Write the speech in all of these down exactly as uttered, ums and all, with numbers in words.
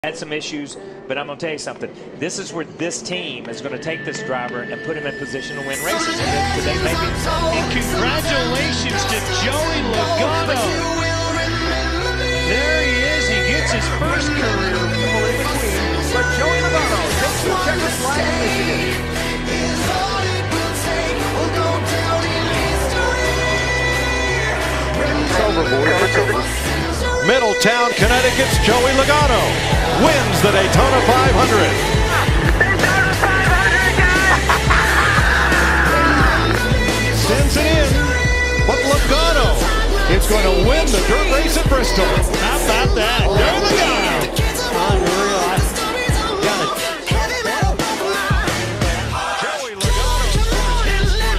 Had some issues, but I'm going to tell you something. This is where this team is going to take this driver and put him in position to win races. And today, maybe. And congratulations to Joey Logano. There he is. He gets his first career win. But Joey Logano takes the checkered flag in Michigan. Middletown, Connecticut's Joey Logano wins the Daytona five hundred. Sends it in, but Logano is going to win the dirt race at Bristol. How about that? Joey Logano. Unreal. I got it. Joey Logano.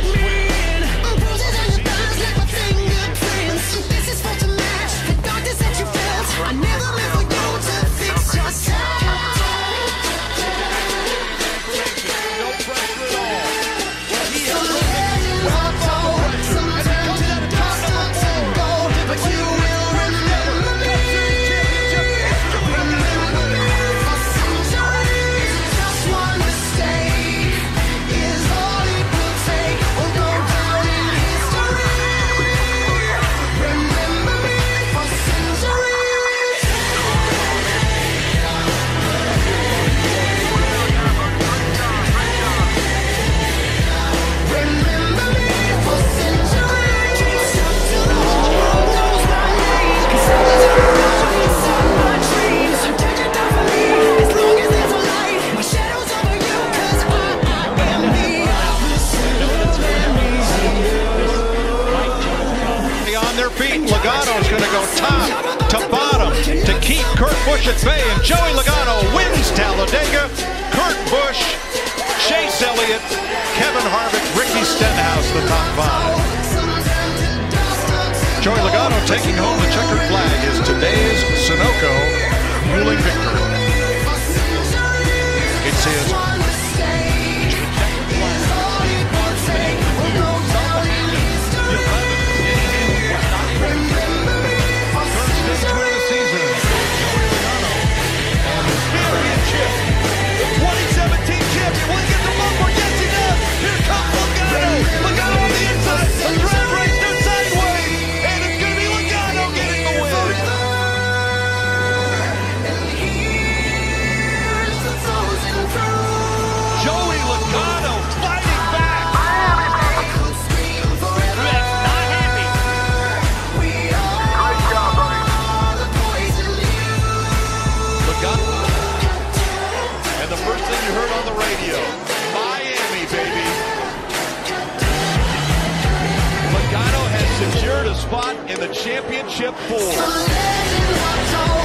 Logano's going to go top to bottom to keep Kurt Busch at bay, and Joey Logano wins Talladega. Kurt Busch, Chase Elliott, Kevin Harvick, Ricky Stenhouse, the top five. Joey Logano taking home the checkered flag is today's Sunoco ruling victory. It's his. Logano has secured a spot in the championship four.